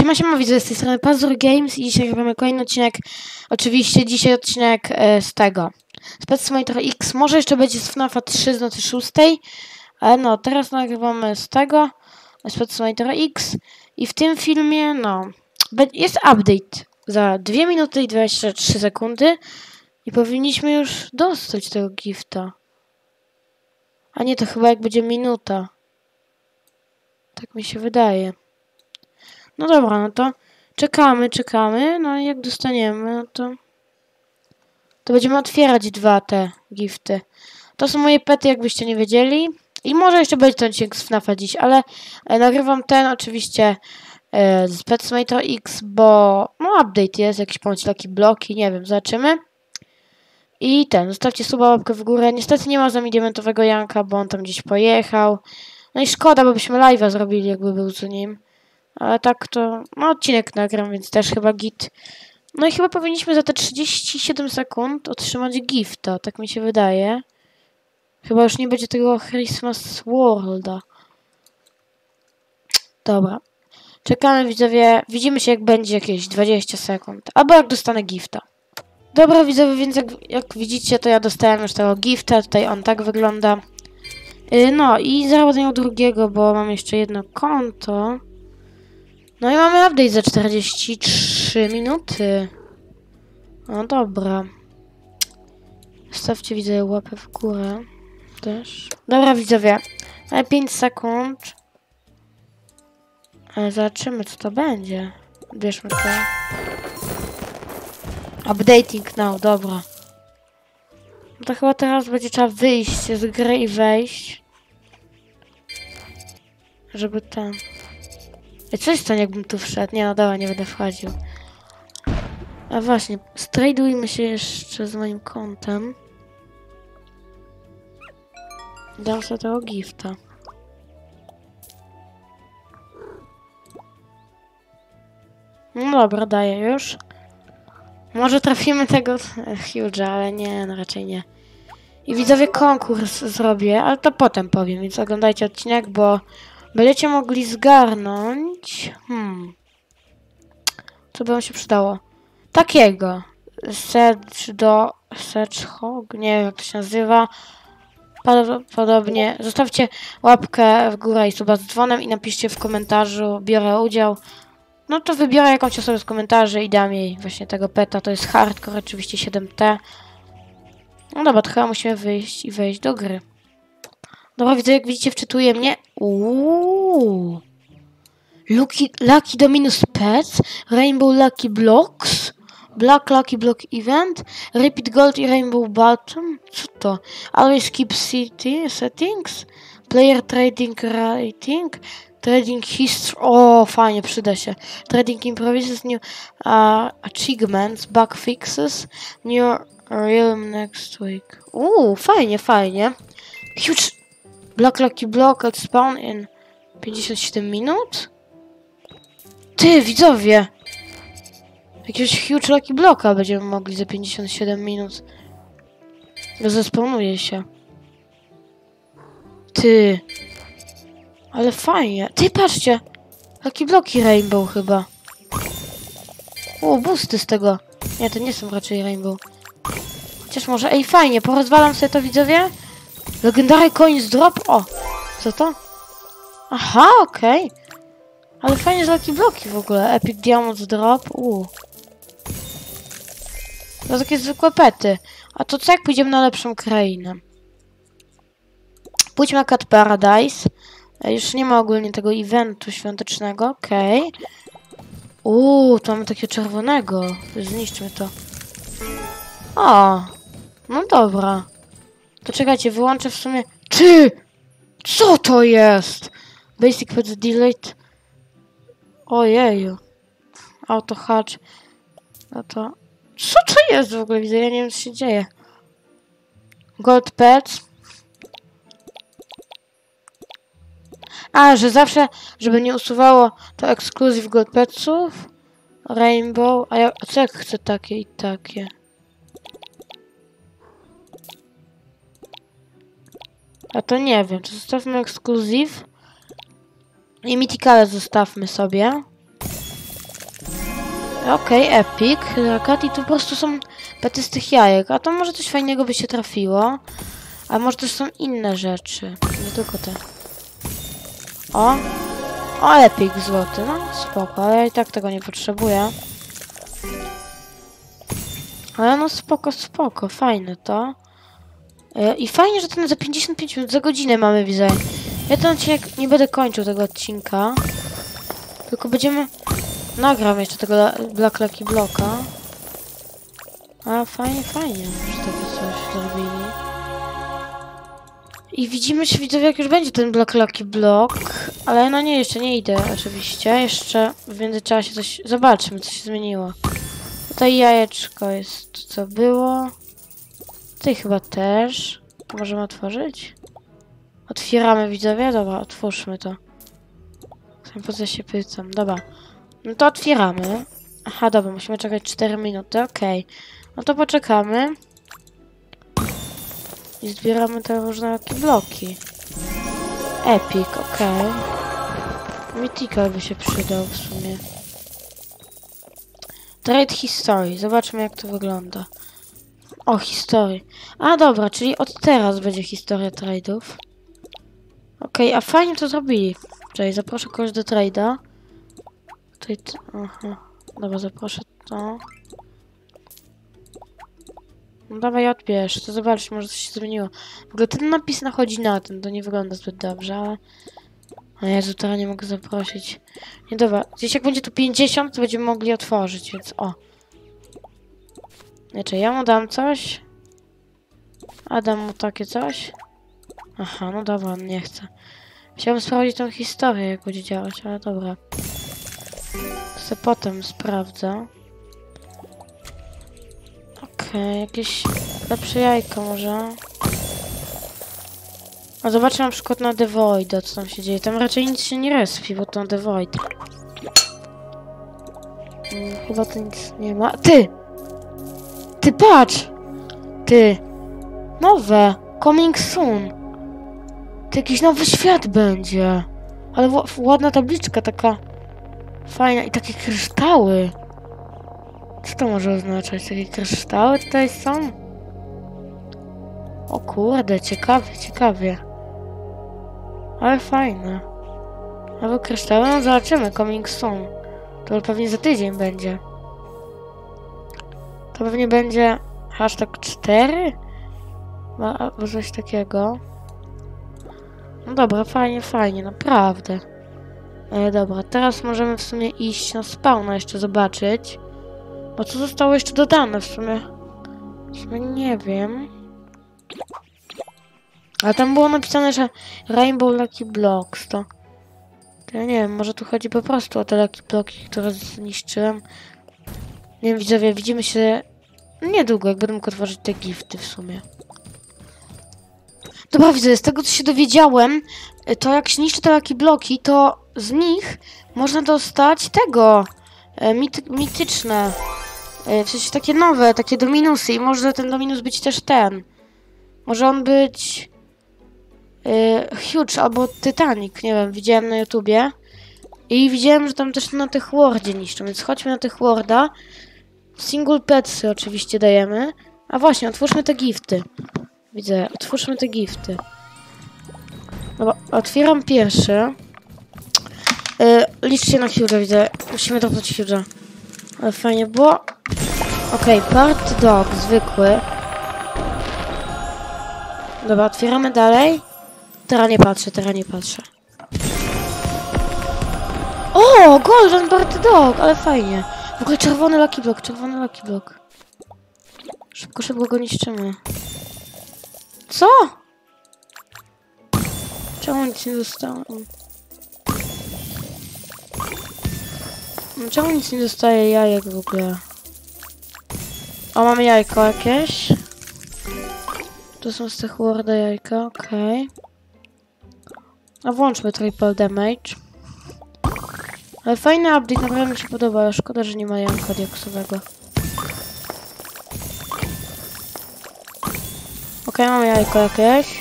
Siema, widzę z tej strony Pazur Games i dzisiaj robimy kolejny odcinek. Oczywiście dzisiaj odcinek z tego. Z Pet Simulator X. Może jeszcze będzie z FNAF 3 z nocy 6. Ale no, teraz nagrywamy z tego. Z Pet Simulator X. I w tym filmie, no, jest update za 2 minuty i 23 sekundy. I powinniśmy już dostać tego gifta. A nie, to chyba jak będzie minuta. Tak mi się wydaje. No dobra, no to czekamy, no i jak dostaniemy, no to będziemy otwierać dwa te gifty. To są moje pety, jakbyście nie wiedzieli. I może jeszcze będzie ten odcinek z FNAF-a dziś, ale nagrywam ten oczywiście z Pet Simulator X, bo no update jest, jakiś ponoć Lucky Bloki, nie wiem, zobaczymy. I zostawcie suba, łapkę w górę. Niestety nie ma z nami diamentowego Janka, bo on tam gdzieś pojechał. No i szkoda, bo byśmy live'a zrobili, jakby był z nim. Ale tak to, no odcinek nagram, więc też chyba git. No i chyba powinniśmy za te 37 sekund otrzymać gifta, tak mi się wydaje. Chyba już nie będzie tego Christmas Worlda. Dobra. Czekamy, widzowie. Widzimy się, jak będzie jakieś 20 sekund. Albo jak dostanę gifta. Dobra, widzowie, więc jak widzicie, to ja dostałem już tego gifta. Tutaj on tak wygląda. No i zaraz miał drugiego, bo mam jeszcze jedno konto. No i mamy update za 43 minuty. No dobra. Stawcie, widzę, łapę w górę. Też. Dobra, widzowie. Ale 5 sekund. Zobaczymy, co to będzie. Bierzmy to. Updating now, dobra. No to chyba teraz będzie trzeba wyjść z gry i wejść. Żeby ten... Co jest to, jakbym tu wszedł? Nie, no dobra, nie będę wchodził. A właśnie, strajdujmy się jeszcze z moim kontem. Dam sobie tego gifta. No dobra, daję już. Może trafimy tego Huge'a, ale nie, no raczej nie. I widzowie, konkurs zrobię, ale to potem powiem, więc oglądajcie odcinek, bo będziecie mogli zgarnąć... Co by wam się przydało? Takiego. Sedgehog, nie wiem jak to się nazywa. Podobnie. Zostawcie łapkę w górę i suba z dzwonem i napiszcie w komentarzu, biorę udział. No to wybiorę jakąś osobę z komentarzy i dam jej właśnie tego peta. To jest hardcore, oczywiście 7T. No dobra, to chyba musimy wyjść i wejść do gry. Dobra, widzę, jak widzicie, wczytuje mnie. Lucky Dominus Pets, Rainbow Lucky Blocks, Black Lucky Block Event, Repeat Gold i Rainbow Bottom. Co to? Always keep settings, Player Trading Rating, Trading History. O, fajnie, przyda się. Trading Improvises, New Achievements, Bug Fixes, New Realm next week. Fajnie. Huge Black Lucky Block at spawn in 57 minut? Ty, widzowie! Jakiegoś Huge Lucky Blocka będziemy mogli za 57 minut. Zespawnuje się. Ty. Ale fajnie. Ty, patrzcie! Lucky Blocki Rainbow chyba. Boosty z tego. Nie, to nie są raczej Rainbow. Chociaż może... Ej, fajnie, porozwalam sobie to, widzowie. Legendary Coins Drop. O! Co to? Aha, okej. Ale fajnie z Lucky Bloki w ogóle. Epic Diamonds Drop. To takie zwykłe pety. A to co jak pójdziemy na lepszą krainę? Pójdźmy na Cat Paradise. Już nie ma ogólnie tego eventu świątecznego. Okej. Tu mamy takiego czerwonego. Zniszczmy to. O! No dobra. To czekajcie, wyłączę w sumie... Ty! Co to jest? Basic Pets Delete. Ojeju. Auto hatch. No to... Co to jest w ogóle? Widzę, ja nie wiem, co się dzieje. Gold Pets. Że zawsze, żeby nie usuwało to Exclusive Gold Petsów. Rainbow. A co jak chcę takie i takie? A to nie wiem. To zostawmy Exclusive. I Mythicale zostawmy sobie. Okej, epic. Rakat i tu po prostu są pety z tych jajek. A to może coś fajnego by się trafiło. A może też są inne rzeczy. Nie tylko te. O! O, epic złoty. No, spoko, ale ja i tak tego nie potrzebuję. Ale no spoko, spoko. Fajne to. I fajnie, że ten za 55 minut, za godzinę mamy, widzę. Ja ten odcinek nie będę kończył tego odcinka. Tylko będziemy... Nagram jeszcze tego Black Lucky Blocka. A fajnie, fajnie, że takie coś zrobili. I widzimy się, widzowie, jak już będzie ten Black Lucky Block. Ale no nie, jeszcze nie idę oczywiście. Jeszcze w międzyczasie coś... Zobaczmy, co się zmieniło. Tutaj jajeczko jest, co było. Tutaj chyba też. Możemy otworzyć? Otwieramy, widzowie? Dobra, otwórzmy to. Po co się pytam? Dobra. No to otwieramy. Aha, dobra, musimy czekać 4 minuty, okej. No to poczekamy. I zbieramy te różne bloki. Epic, okej. Mythical by się przydał w sumie. Trade History. Zobaczmy, jak to wygląda. O, historii. A, dobra, czyli od teraz będzie historia trade'ów. Okej, a fajnie to zrobili. Czyli zaproszę kogoś do trade'a. Tutaj... Aha. Dobra, zaproszę to. No dawaj, odbierz. To zobacz, może coś się zmieniło. W ogóle ten napis nachodzi na ten. To nie wygląda zbyt dobrze, ale... O Jezu, teraz nie mogę zaprosić. Nie, dobra. Gdzieś jak będzie tu 50, to będziemy mogli otworzyć, więc o. Znaczy, ja mu dam coś. A dam mu takie coś. Aha, no dobra, on nie chce. Chciałem sprawdzić tą historię, jak będzie działać, ale dobra. To potem sprawdzę. Okej, jakieś lepsze jajko może. A zobaczę na przykład na The Voida, co tam się dzieje. Tam raczej nic się nie respi, bo to The Void. Chyba to nic nie ma. Ty! Ty patrz! Ty! Nowe! Coming soon! To jakiś nowy świat będzie. Ale ładna tabliczka taka fajna i takie kryształy. Co to może oznaczać? Takie kryształy tutaj są? O kurde, ciekawie, ciekawie. Ale fajne. Nowe kryształy? No zobaczymy, coming soon. To pewnie za tydzień będzie. To pewnie będzie hashtag 4? Albo coś takiego. No dobra, fajnie, fajnie, naprawdę. Dobra, teraz możemy w sumie iść na spawna jeszcze zobaczyć. Bo co zostało jeszcze dodane w sumie? W sumie nie wiem. Ale tam było napisane, że Rainbow Lucky Blocks to ja nie wiem, może tu chodzi po prostu o te Lucky Blocki, które zniszczyłem. Nie wiem, widzowie, widzimy się niedługo, jak będę mógł otworzyć te gifty w sumie. Dobra, widzowie, z tego co się dowiedziałem, to jak się niszczy te Lucky Bloki, to z nich można dostać tego mityczne. W sensie takie nowe, takie Dominusy i może ten Dominus być też ten. Może on być Huge albo Titanic, nie wiem, widziałem na YouTubie. I widziałem, że tam też na tych Wordzie niszczą, więc chodźmy na tych Worda. Single Petsy oczywiście dajemy. A właśnie, otwórzmy te gifty. Widzę, otwórzmy te gifty. Dobra, otwieram pierwszy. Liczcie na Huge'a, widzę. Musimy dropnąć Huge'a. Ale fajnie było. Okej, Part Dog, zwykły. Dobra, otwieramy dalej. Teraz nie patrzę, teraz nie patrzę. O, Golden Part Dog, ale fajnie. W ogóle czerwony Lucky Block, czerwony Lucky Block. Szybko, szybko go niszczymy. Co? Czemu nic nie dostałem? Czemu nic nie dostaje jajek w ogóle? O, mamy jajko jakieś. To są z tych Worda jajka, okej. A włączmy triple damage. Ale fajny update, naprawdę mi się podoba, ale szkoda, że nie ma jajka diaksowego. Okej, mamy jajko jakieś.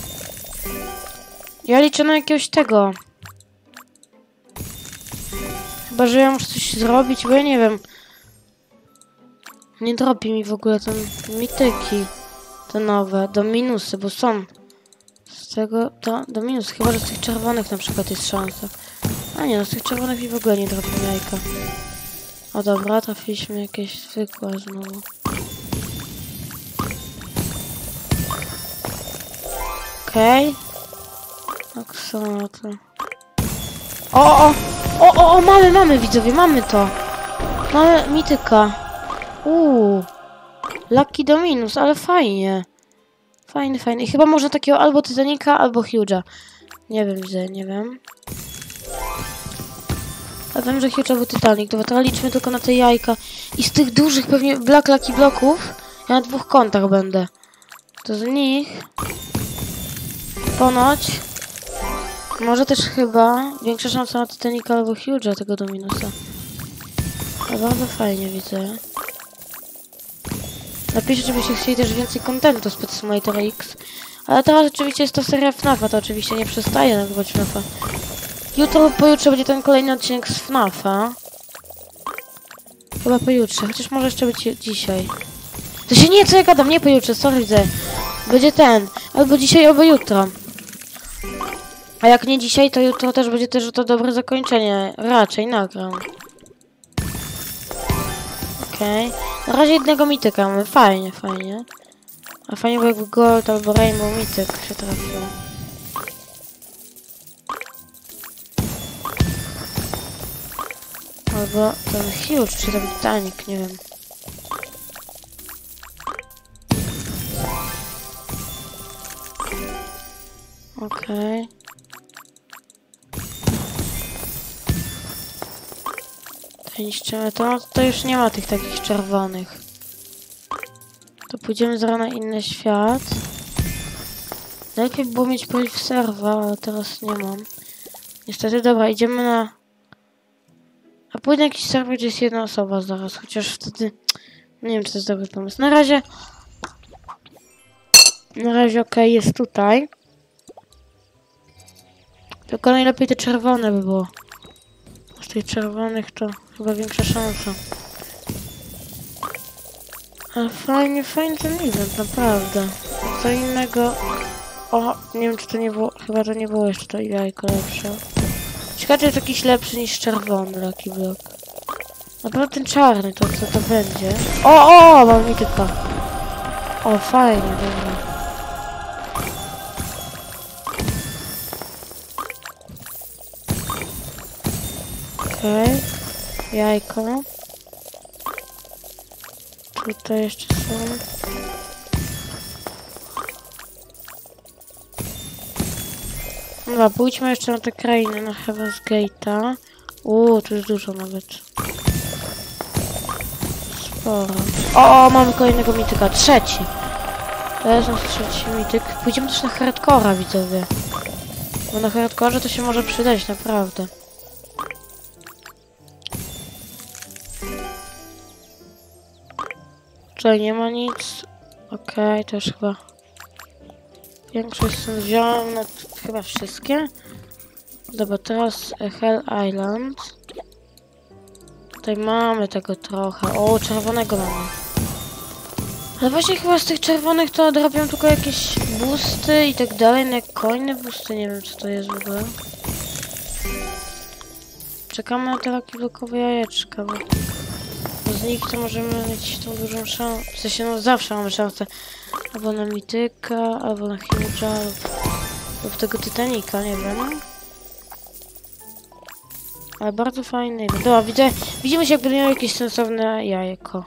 Ja liczę na jakiegoś tego. Chyba, że ja muszę coś zrobić, bo ja nie wiem. Nie dropi mi w ogóle te mityki. Te nowe, do minusy, bo są. Z tego do minus. Chyba, że z tych czerwonych na przykład jest szansa. A nie, no z tych czerwonych mi w ogóle nie dropi jajka. O dobra, trafiliśmy jakieś zwykłe znowu. Okej. Aksolotl. O, mamy widzowie, mamy to. Mamy mityka. Lucky do minus, ale fajnie. Fajny. I chyba można takiego albo Titanica, albo Huge'a. Nie wiem, widzę, nie wiem. Ale wiem, że Huge albo Titanic. Dobra, teraz liczmy tylko na te jajka. I z tych dużych pewnie Black Lucky bloków ja na 2 kontach będę. To z nich ponoć może też chyba większa szansa na Titanica albo Huge'a tego do minusa. Ale bardzo fajnie widzę. Napiszcie, żebyście chcieli też więcej kontentu z Pet Simulator X. Ale teraz oczywiście jest to seria FNAF-a, to oczywiście nie przestaje nagrywać FNAF-a. Jutro lub pojutrze będzie ten kolejny odcinek z FNAF-a. Chyba pojutrze, chociaż może jeszcze być dzisiaj. To się nie, co ja gadam, nie pojutrze, sorry, widzę. Będzie ten, albo dzisiaj, albo jutro. A jak nie dzisiaj, to jutro też będzie też to dobre zakończenie. Raczej nagram. Okej. Na razie jednego mityka mamy. Fajnie. A fajnie, bo jakby Gold albo Rainbow mityk się trafił. Albo ten Huge, czy ten Titanic, nie wiem. Okej. Niszczymy to, no to już nie ma tych takich czerwonych. To pójdziemy zaraz na inny świat. Najlepiej było mieć poliw serwa, ale teraz nie mam. Niestety, dobra, idziemy na... A pójdę na jakiś serwer, gdzie jest jedna osoba zaraz, chociaż wtedy... Nie wiem, czy to jest dobry pomysł. Na razie okej, jest tutaj. Tylko najlepiej te czerwone by było. Z tych czerwonych to chyba większa szansa. Ale fajnie ten event, naprawdę. Co innego... O, nie wiem, czy to nie było... Chyba to nie było jeszcze to jajko lepsze. Ciekawe, czy jest jakiś lepszy niż czerwony Lucky Block. Naprawdę ten czarny, to co to będzie? O, mam mityka. O, fajnie, dobra. Okej. Jajko. Tutaj jeszcze są. Dobra, pójdźmy jeszcze na tę krainę, na Heaven's Gate'a. Tu jest dużo nawet. Sporo. O, mamy kolejnego mityka. Trzeci. To jest nasz trzeci mityk. Pójdziemy też na hardcora, widzowie. Bo na hardcorze to się może przydać, naprawdę. Tutaj nie ma nic. Okej, to już chyba... Większość są wziąłem, no chyba wszystkie. Dobra, teraz Hell Island. Tutaj mamy tego trochę. O, czerwonego mamy. Ale właśnie chyba z tych czerwonych to odrobią tylko jakieś boosty i tak dalej. No jak kolejne boosty, nie wiem co to jest w ogóle. Czekamy na te Lucky Blockowe jajeczka, bo z nich to możemy mieć tą dużą szansę. W sensie, no zawsze mamy szansę. Albo na mityka, albo na Huge'a, lub tego Titanica, nie wiem. Ale bardzo fajny. Dobra, widzimy się, jakby miał jakieś sensowne jajko.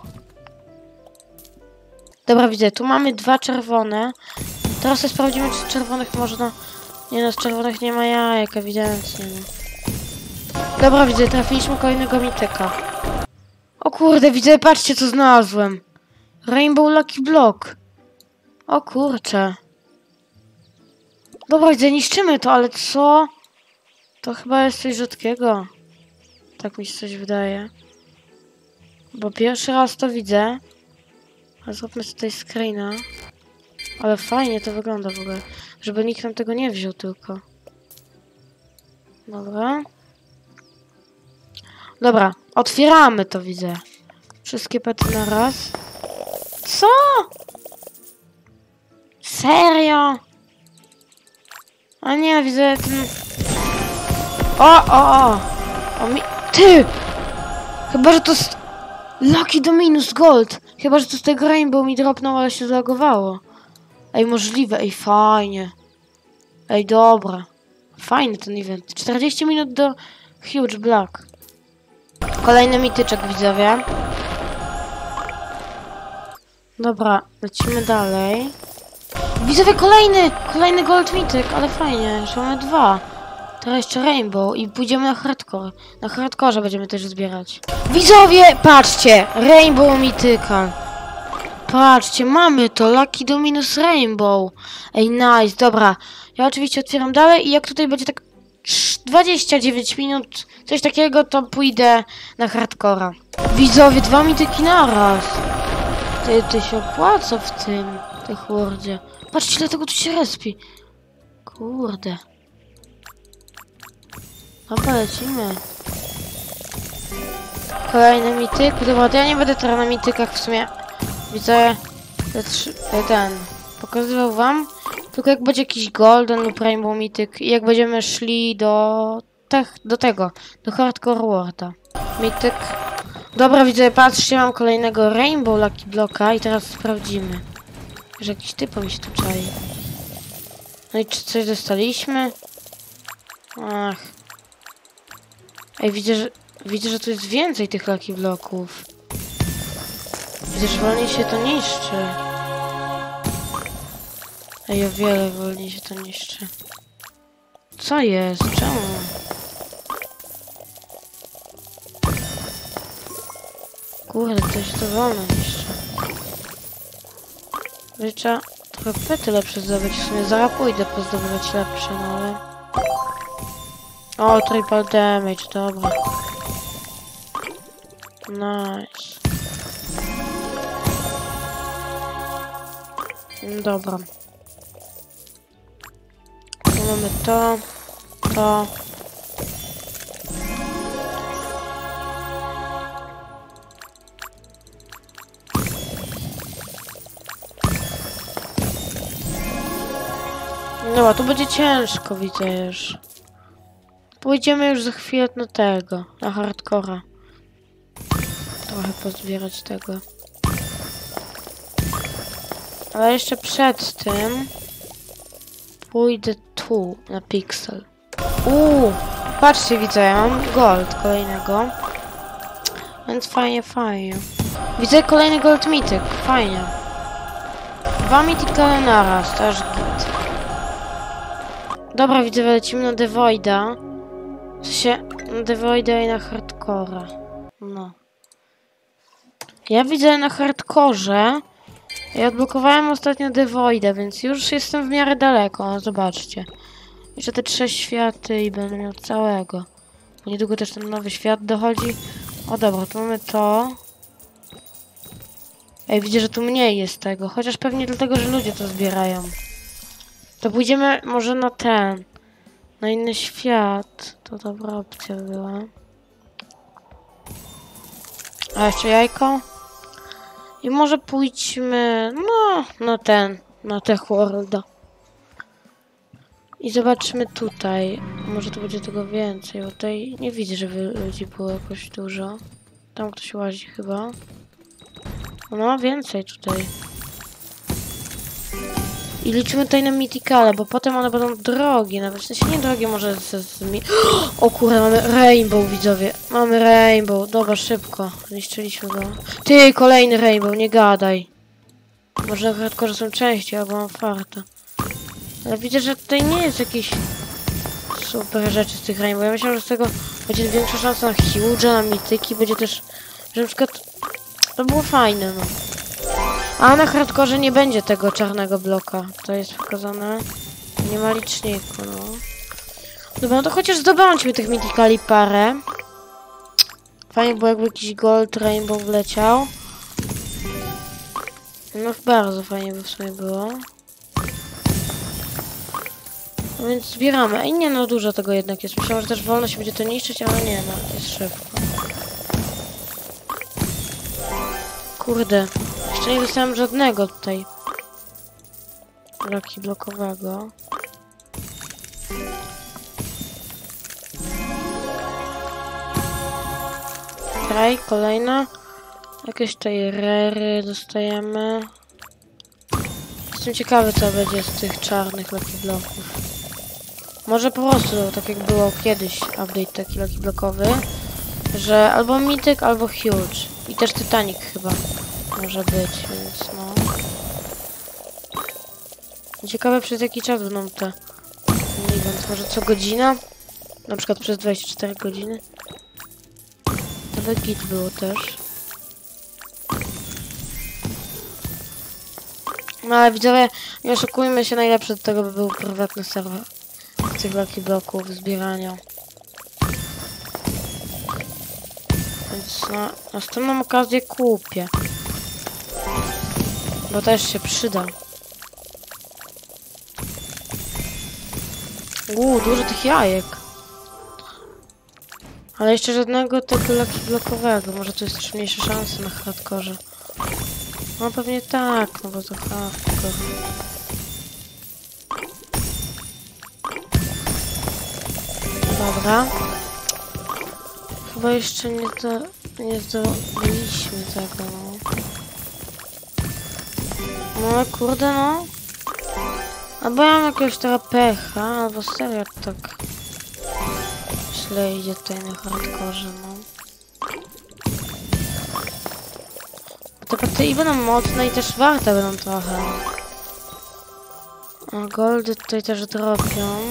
Dobra, widzę, tu mamy 2 czerwone. Teraz sobie sprawdzimy, czy z czerwonych można... Nie no, z czerwonych nie ma jajek, ewidentnie. No. Dobra, widzę, trafiliśmy kolejnego mityka. O kurde, widzę, patrzcie co znalazłem. Rainbow Lucky Block. O kurcze. Dobra, widzę, niszczymy to, ale co? To chyba jest coś rzadkiego. Tak mi się coś wydaje. Bo pierwszy raz to widzę. A zróbmy tutaj screena. Ale fajnie to wygląda w ogóle. Żeby nikt nam tego nie wziął tylko. Dobra. Dobra, otwieramy to, widzę. Wszystkie pety na raz. Co? Serio? A nie, widzę ten... O! Ty! Chyba, że to jest... Lucky Dominus Gold. Chyba, że to z tego Rainbow mi dropnął, ale się zlagowało. Ej, możliwe. Ej, fajnie. Ej, dobra. Fajny ten event. 40 minut do Huge Black. Kolejny mityczek, widzowie. Dobra, lecimy dalej. Widzowie, kolejny gold mityk, ale fajnie, już mamy 2. Teraz jeszcze Rainbow i pójdziemy na hardcore. Na hardcore będziemy też zbierać. Widzowie, patrzcie, Rainbow mityka. Patrzcie, mamy to, Lucky Dominus Rainbow. Ej, nice, dobra. Ja oczywiście otwieram dalej i jak tutaj będzie tak 29 minut, coś takiego, to pójdę na hardcora. Widzowie, 2 mityki naraz. Ty się opłaca w tym, tej chłordzie. Patrzcie, dlatego tu się respi. Kurde. Dobra, lecimy. Kolejny mityk. Dobra, to ja nie będę teraz na mitykach w sumie. Widzę, ten pokazywał wam. Tylko jak będzie jakiś golden lub rainbow mityk i jak będziemy szli do tego, do hardcore worlda. Mityk. Dobra, widzę, patrzcie, mam kolejnego Rainbow Lucky Blocka i teraz sprawdzimy. Że jakiś typo mi się tu czai. No i czy coś dostaliśmy? Ach. Ej, widzę, że tu jest więcej tych Lucky Blocków. Widzę, że wolniej się to niszczy. Ej, o wiele wolniej się to niszczy. Co jest? Czemu? Kurde, to się to wolno niszczy. Trzeba trochę pety lepsze zdobyć. W sumie zaraz pójdę pozdobywać lepsze, no ale... O, triple damage, dobra. Nice. Dobra. Tu mamy to. Dobra, tu będzie ciężko, widzę już. Pójdziemy już za chwilę na tego, na hardcora. Trochę pozbierać tego. Ale jeszcze przed tym pójdę tu, na Pixel. Patrzcie, widzę, ja mam gold kolejnego. Więc fajnie. Widzę kolejny gold mityk, fajnie. 2 mityka naraz, to aż git. Dobra, widzę, lecimy na The Voida. W sensie, na The Voida i na hardcora. No. Ja widzę na hardcorze. Ja odblokowałem ostatnio The Voida, więc już jestem w miarę daleko. No, zobaczcie. Jeszcze te 3 światy i będę miał całego. Bo niedługo też ten nowy świat dochodzi. O dobra, tu mamy to. Ej, widzę, że tu mniej jest tego. Chociaż pewnie dlatego, że ludzie to zbierają. To pójdziemy może na ten. Na inny świat. To dobra opcja była. A jeszcze jajko. I może pójdźmy, no, na Tech Worlda. I zobaczmy tutaj. Może tu będzie tego więcej, bo tutaj nie widzę, żeby ludzi było jakoś dużo. Tam ktoś łazi chyba. No, więcej tutaj. I liczymy tutaj na Mythicale, bo potem one będą drogie. Nawet w sensie nie drogie, może O kurde, mamy Rainbow, widzowie. Mamy Rainbow. Dobra, szybko. Zniszczyliśmy go. Ty, kolejny Rainbow, nie gadaj. Może na hardcore są części, albo mam farta. Ale widzę, że tutaj nie jest jakiś super rzeczy z tych Rainbow. Ja myślałem, że z tego będzie większa szansa na Huge'a, na mityki. Będzie też, że na przykład to było fajne, no. A na hardkorze nie będzie tego czarnego bloka. To jest pokazane. Nie ma liczniku, no. Dobra, no to chociaż zdobądźmy tych Mythicali parę. Fajnie było, jakby jakiś gold rainbow wleciał. No bardzo fajnie by w sumie było. No więc zbieramy. Ej, nie no, dużo tego jednak jest. Myślałem, że też wolno się będzie to niszczyć, ale nie no, jest szybko. kurde. Jeszcze nie dostałem żadnego tutaj. Bloki blokowego. Okej, kolejna. Jakieś tutaj rery dostajemy. Jestem ciekawy, co będzie z tych czarnych Lucky bloków. Może po prostu, tak jak było kiedyś, update taki Lucky blokowy, że albo Mythic, albo Huge. I też Titanic chyba może być, więc no. Ciekawe, przez jaki czas będą te event. Może co godzina? Na przykład przez 24 godziny. To git było też. No ale widzowie, nie oszukujmy się, najlepsze do tego by był prywatny serwer tych Lucky bloków, zbierania. Więc na następną okazję kupię. Bo też się przyda. Dużo tych jajek. Ale jeszcze żadnego tego Lucky blokowego. Może tu jest też mniejsze szanse na hardkorze. No pewnie tak, no bo to hardcore. Dobra. Chyba jeszcze nie zrobiliśmy tego, no. No kurde, no. Albo ja mam jakiegoś teraz pecha, albo serio tak źle idzie tutaj na hardkorze, no. Te paty i będą mocne i też warte będą trochę. A goldy tutaj też dropią.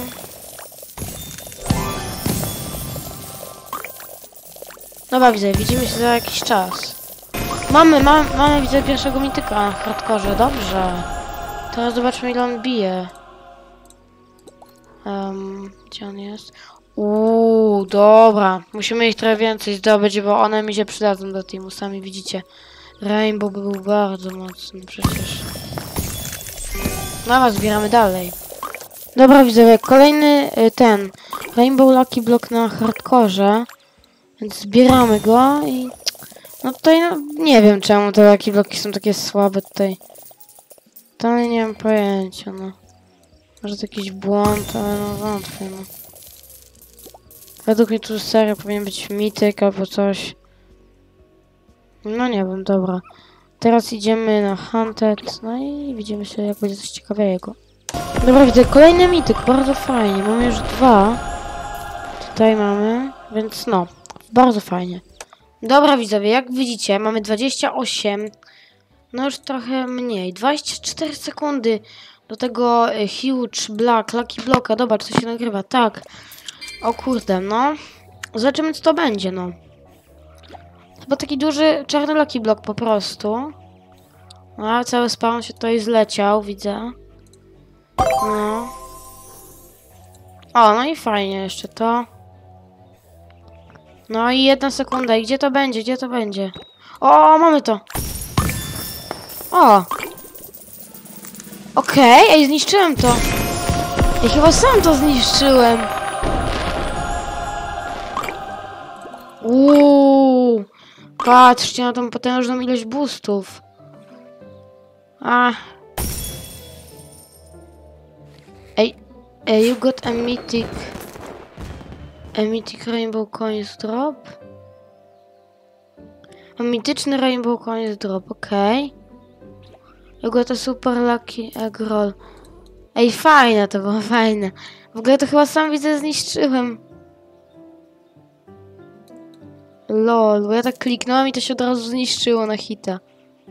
Dobra, widzę, widzimy się za jakiś czas. Mamy widzę pierwszego mityka na hardkorze, dobrze. Teraz zobaczmy, ile on bije. Gdzie on jest? Dobra. Musimy ich trochę więcej zdobyć, bo one mi się przydadzą do teamu, sami widzicie. Rainbow był bardzo mocny przecież. Dobra, zbieramy dalej. Dobra, widzowie, kolejny ten Rainbow Lucky Block na hardkorze. Więc zbieramy go i... No tutaj, no, nie wiem czemu te Lucky Bloki są takie słabe tutaj. To nie mam pojęcia, no. Może to jakiś błąd, ale no wątpię, no. Według mnie tu serio powinien być Mythic albo coś. No nie wiem, dobra. Teraz idziemy na Hunted, no i widzimy się, jak będzie coś ciekawego. Dobra, widzę kolejny Mythic, bardzo fajnie. Mamy już 2. Tutaj mamy, więc no, bardzo fajnie. Dobra, widzowie, jak widzicie, mamy 28. No już trochę mniej. 24 sekundy do tego Huge Black, Lucky Blocka. Dobra, co się nagrywa, tak. O kurde, no. Zobaczymy, co to będzie, no. Chyba taki duży czarny Lucky Block po prostu. A cały spawn się tutaj zleciał, widzę. No. O, no i fajnie jeszcze to. No i 1 sekunda. I gdzie to będzie? Gdzie to będzie? O, mamy to. O. Okej, ej, zniszczyłem to. Ja chyba sam to zniszczyłem. Patrzcie na tą potężną ilość boostów. Ej, you got a mythic. A mythic rainbow coins drop? A mityczny rainbow coins drop, okej. You got a super lucky egg roll. Ej, fajne to było, fajne. W ogóle to chyba sam widzę zniszczyłem. Lol, bo ja tak kliknąłem i to się od razu zniszczyło na hita.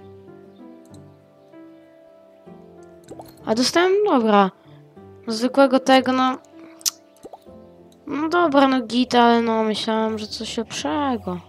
A dostałem, dobra. No, zwykłego tego, no... No dobra, no git, ale no myślałem, że coś lepszego.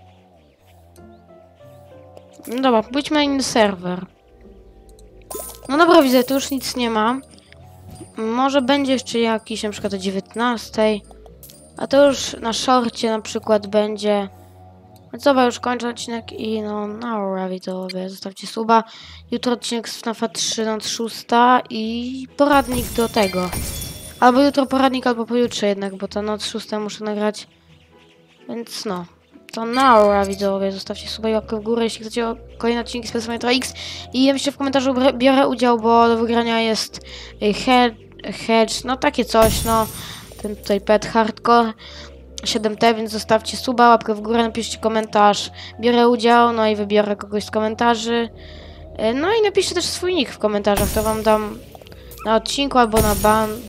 No dobra, pójdźmy na inny serwer. No dobra, widzę, tu już nic nie ma. Może będzie jeszcze jakiś, na przykład o 19. A to już na szorcie na przykład będzie... No dobra, już kończę odcinek i no widzowie, zostawcie suba. Jutro odcinek z FNAF 3 noc 6 i poradnik do tego. Albo jutro poradnik, albo pojutrze jednak, bo to noc 6 muszę nagrać. Więc no, to Naura, widzowie. Zostawcie suba i łapkę w górę, jeśli chcecie kolejne odcinki z Pet Simulator X. I ja myślę, w komentarzu biorę udział, bo do wygrania jest Hedge, no takie coś, no. Ten tutaj Pet Hardcore 7T, więc zostawcie suba, łapkę w górę, napiszcie komentarz. Biorę udział, no i wybiorę kogoś z komentarzy. No i napiszcie też swój nick w komentarzach, to wam dam na odcinku albo na